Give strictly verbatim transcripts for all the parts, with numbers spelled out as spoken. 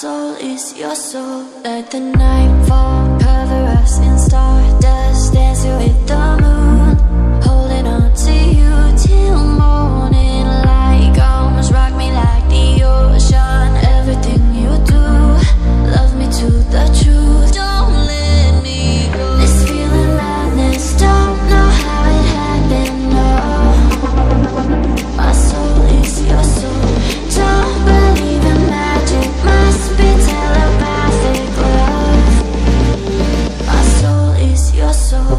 soul is your soul. Let the night fall, cover us in stardust, dancing with the moon, holding on to you till morning light comes. Rock me like the ocean, everything you do, love me to the truth, don't let me go. This feeling madness, don't know how it happened, no. My soul is your soul, don't believe in magic, must be telepathic love. My soul is your soul.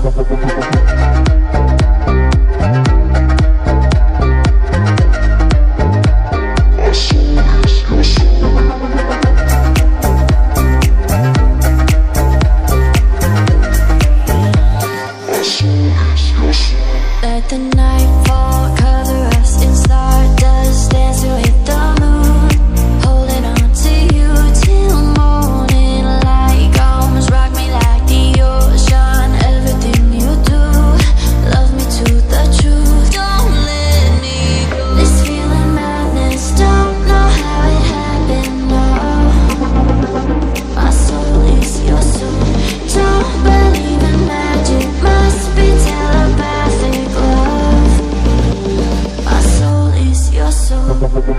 Let the night fall, cover us in stardust, dancing with the moon, holding on to you till morning light comes. Rock me like the ocean, everything you do, love me to the truth, don't let me go. This feeling madness, don't know how it happened, no. My soul is your soul, don't believe in magic, must be telepathic love. My soul is your soul.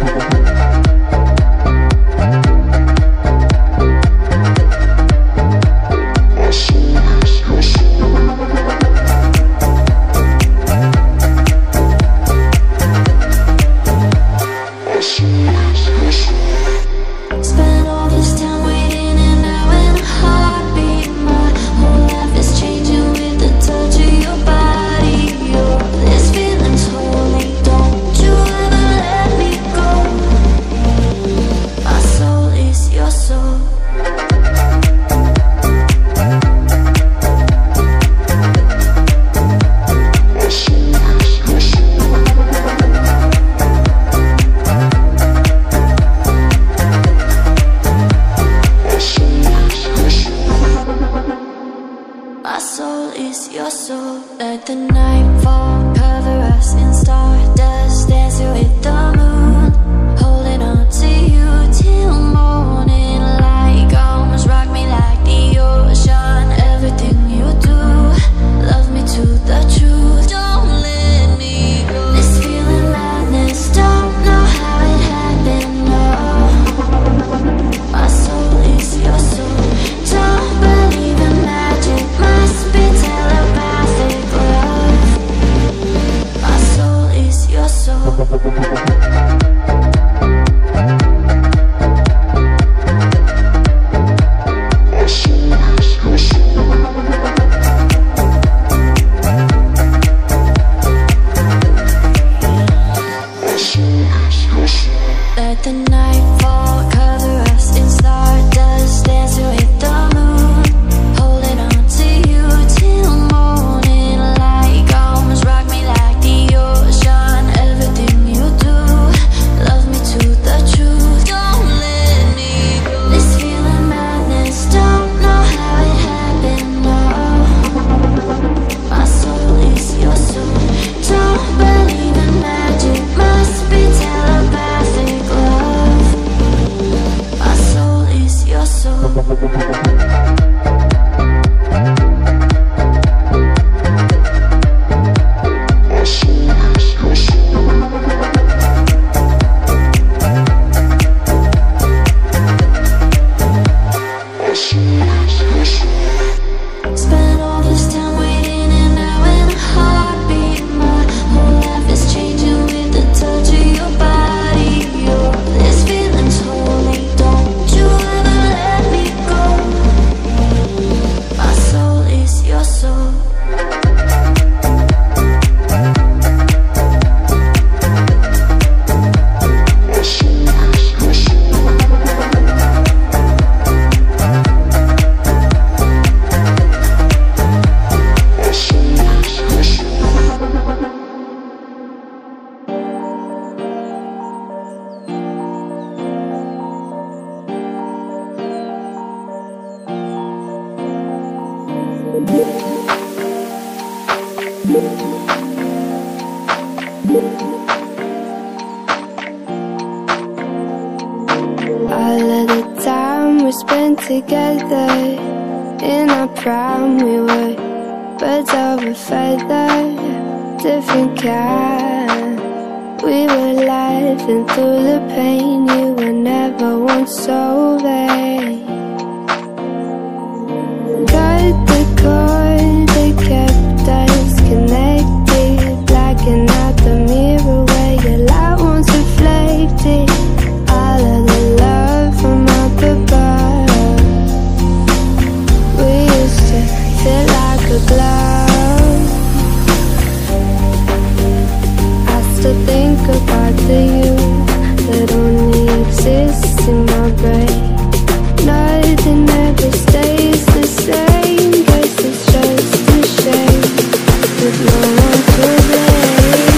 Spend all this time waiting and now in a heartbeat, my whole life is changing with the touch of your body. Your this feeling's holy, don't you ever let me go. My soul is your soul. My soul is your soul. Let the night fall, cover us in stardust, dancing with the moon, holding on to you till morning light comes. Rock me like the ocean, everything you do, love me to the truth, don't let me go. This feeling madness, don't know how it happened, no. My soul is your soul, don't believe in magic, must be telepathic love. My soul is your soul. Let the night fall, cover us in stardust, dancing with the moon, holding on to you till morning light comes. Rock me like the ocean, everything you do, love me to the truth, don't let me go. This feeling madness, don't know how it happened, no. My soul is your soul, don't believe in magic, must be telepathic love. My soul is your soul. Spend all this time waiting and now in a heartbeat, my whole life is changing with the touch of your body. Your this feeling's holy, don't you ever let me go. My soul is your soul. All of the time we spent together. In our prime we were birds of a feather, different kind. We were laughing through the pain. You were never once so vain. Cut the cord that kept us connected, blacking out the mirror where your light once reflected. All of the love from up above, we used to feel like a glove. I still think about the you that only exists in my brain. Nothing ever stays the same. Guess it's just a shame with no one to blame.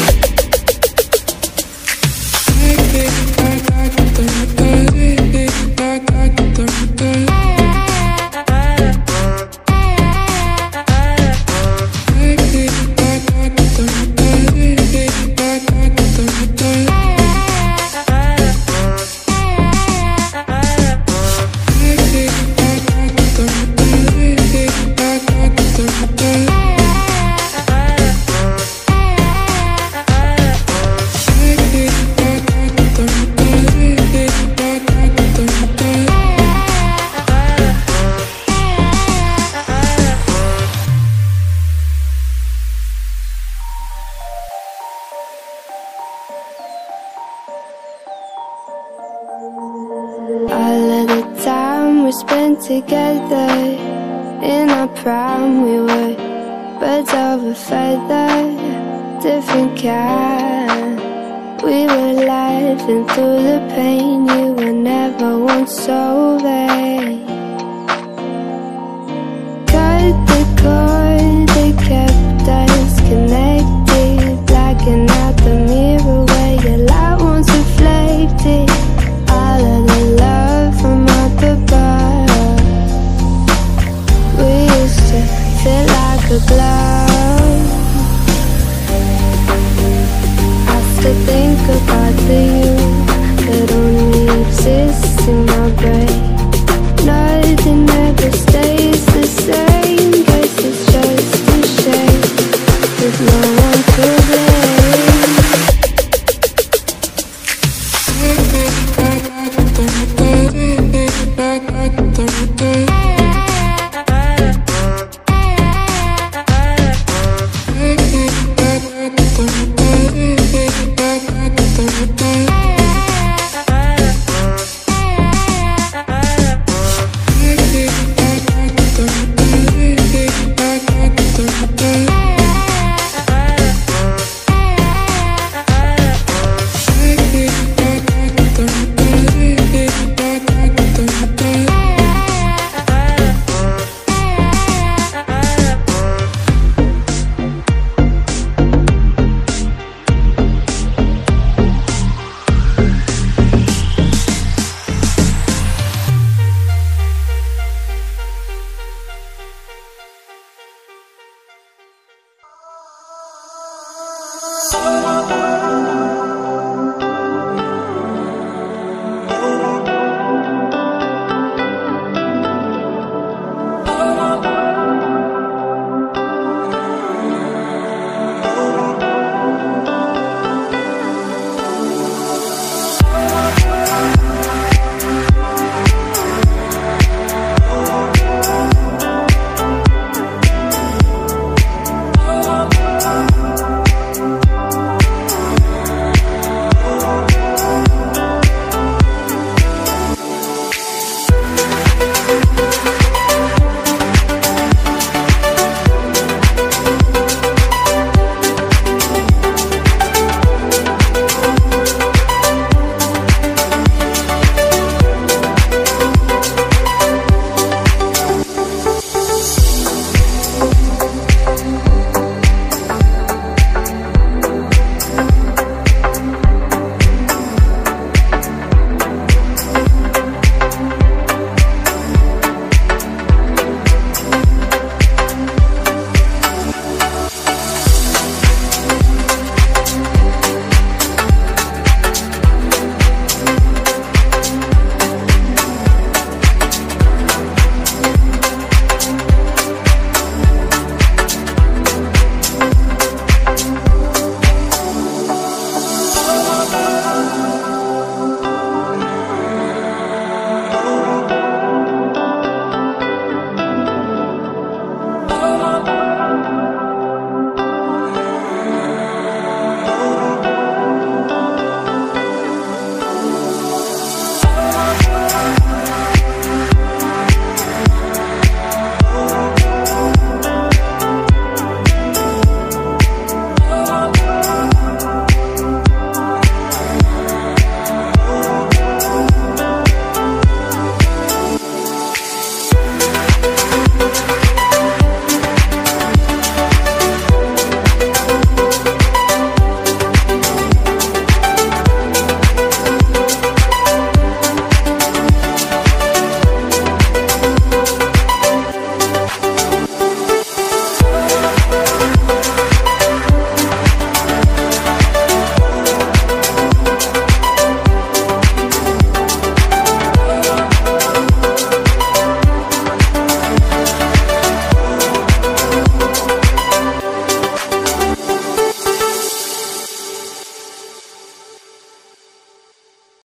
All of the time we spent together. In our prime we were birds of a feather, different kind. We were laughing through the pain. You were never once so vain.